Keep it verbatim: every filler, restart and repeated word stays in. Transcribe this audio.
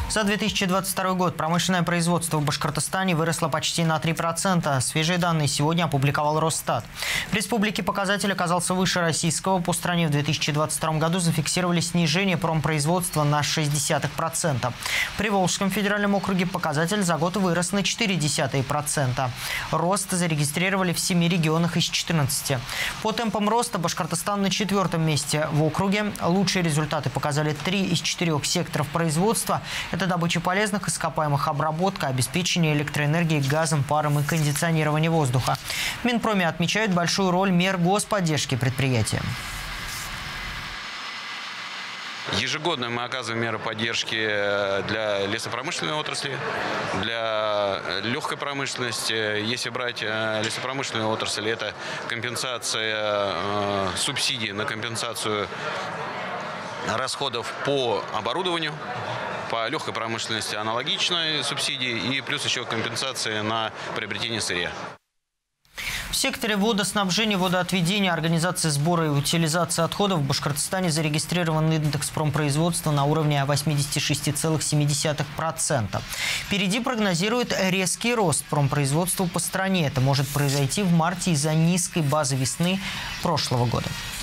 За две тысячи двадцать второй год промышленное производство в Башкортостане выросло почти на три процента. Свежие данные сегодня опубликовал Росстат. В республике показатель оказался выше российского. По стране в две тысячи двадцать втором году зафиксировали снижение промпроизводства на ноль целых шесть десятых процента. В Приволжском федеральном округе показатель за год вырос на четыре десятых процента. Рост зарегистрировали в семи регионах из четырнадцати. По темпам роста Башкортостан на четвертом месте в округе. Лучшие результаты показали три из четырех секторов производства. Это добыча полезных ископаемых, обработка, обеспечение электроэнергией, газом, паром и кондиционирование воздуха. В Минпроме отмечают большую роль мер господдержки предприятия. Ежегодно мы оказываем меры поддержки для лесопромышленной отрасли, для легкой промышленности. Если брать лесопромышленную отрасль, это компенсация субсидий на компенсацию расходов по оборудованию. По легкой промышленности аналогичные субсидии и плюс еще компенсации на приобретение сырья. В секторе водоснабжения, водоотведения, организации сбора и утилизации отходов в Башкортостане зарегистрирован индекс промпроизводства на уровне восьмидесяти шести целых семи десятых процента. Впереди прогнозирует резкий рост промпроизводства по стране. Это может произойти в марте из-за низкой базы весны прошлого года.